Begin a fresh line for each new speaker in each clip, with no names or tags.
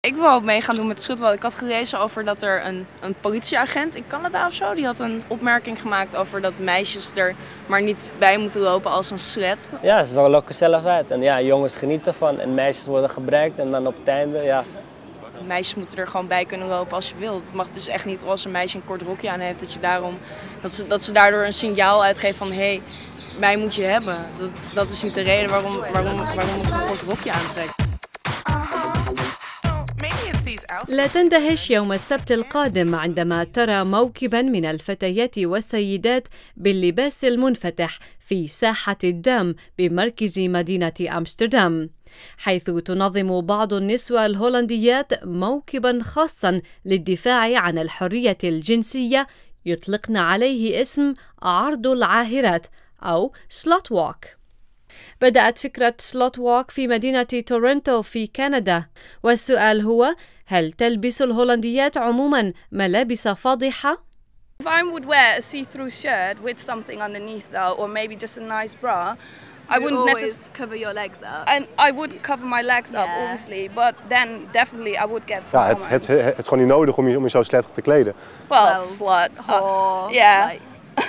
Ik wil ook mee gaan doen met Schutwal. Ik had gelezen over dat er een politieagent in Canada of zo, die had een opmerking gemaakt over dat meisjes er maar niet bij moeten lopen als een slet.
Ja, ze lokken zelf uit. En ja, jongens genieten ervan en meisjes worden gebruikt en dan op het einde, ja.
Meisjes moeten er gewoon bij kunnen lopen als je wilt. Het mag dus echt niet als een meisje een kort rokje aan heeft, dat ze daardoor een signaal uitgeeft van hé, mij moet je hebben. Dat is niet de reden waarom ik een kort rokje aantrek.
لا تندهش يوم السبت القادم عندما ترى موكباً من الفتيات والسيدات باللباس المنفتح في ساحة الدام بمركز مدينة أمستردام، حيث تنظم بعض النسوة الهولنديات موكباً خاصاً للدفاع عن الحرية الجنسية يطلقن عليه اسم عرض العاهرات أو سلوت ووك. بدأت فكرة سلوت ووك في مدينة تورنتو في كندا، والسؤال هو: هل تلبس الهولنديات عموما ملابس فاضحة؟
If I would wear a see-through shirt with something underneath though, or maybe just a nice bra, I wouldn't necessarily
cover your legs up.
And I would cover my legs up, obviously, but then definitely I would get some comments.
Het is gewoon niet nodig om je zo sletterig te kleden.
Well, slut.
Yeah.
Like,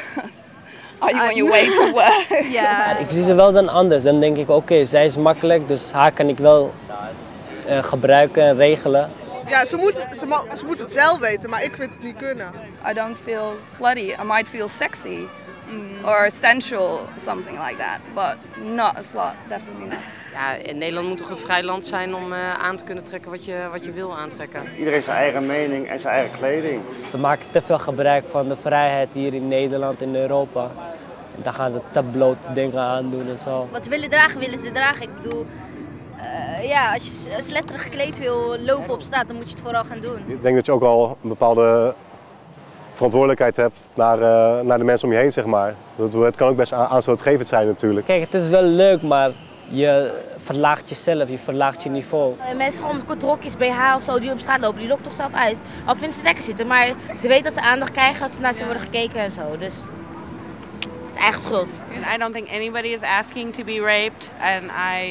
are you on your way to work?
Yeah.
Ik zie ze wel dan anders. Dan denk ik, oké, zij is makkelijk, dus haar kan ik wel gebruiken en regelen.
Ja, ze moet het zelf weten, maar ik vind het niet kunnen.
I don't feel slutty. I might feel sexy or sensual, something like that, but not a slut, definitely not.
Ja, in Nederland moet toch een vrij land zijn om aan te kunnen trekken wat je wil aantrekken.
Iedereen heeft zijn eigen mening en zijn eigen kleding.
Ze maken te veel gebruik van de vrijheid hier in Nederland en Europa. En dan gaan ze te blote dingen aandoen en zo.
Wat ze willen dragen, willen ze dragen. Ik bedoel, ja, als je sletterig gekleed wil lopen op straat, dan moet je het vooral gaan doen.
Ik denk dat je ook al een bepaalde verantwoordelijkheid hebt naar de mensen om je heen, zeg maar. Het kan ook best aanstootgevend zijn natuurlijk.
Kijk, het is wel leuk, maar je verlaagt jezelf, je verlaagt je niveau.
Mensen gewoon met korte rokjes, BH of zo, die op straat lopen, die lokt toch zelf uit. Al vinden ze lekker zitten, maar ze weten dat ze aandacht krijgen als ze naar ze worden gekeken en zo. Dus het is eigen schuld.
I don't think anybody is asking to be raped, and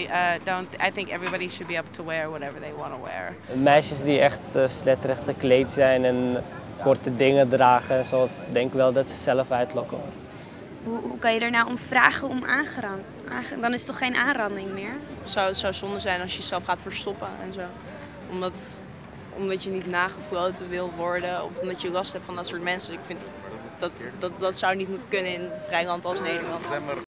I think everybody should be able to wear whatever they want to wear.
Meisjes die echt sletterig gekleed zijn en korte dingen dragen en zo, denk wel dat ze zelf uitlokken.
Hoe kan je er nou om vragen om aangerand? Dan is het toch geen aanranding meer?
Het zou zonde zijn als je jezelf gaat verstoppen en zo. Omdat je niet nagefloten wil worden of omdat je last hebt van dat soort mensen. Ik vind dat zou niet moeten kunnen in een vrij land als Nederland.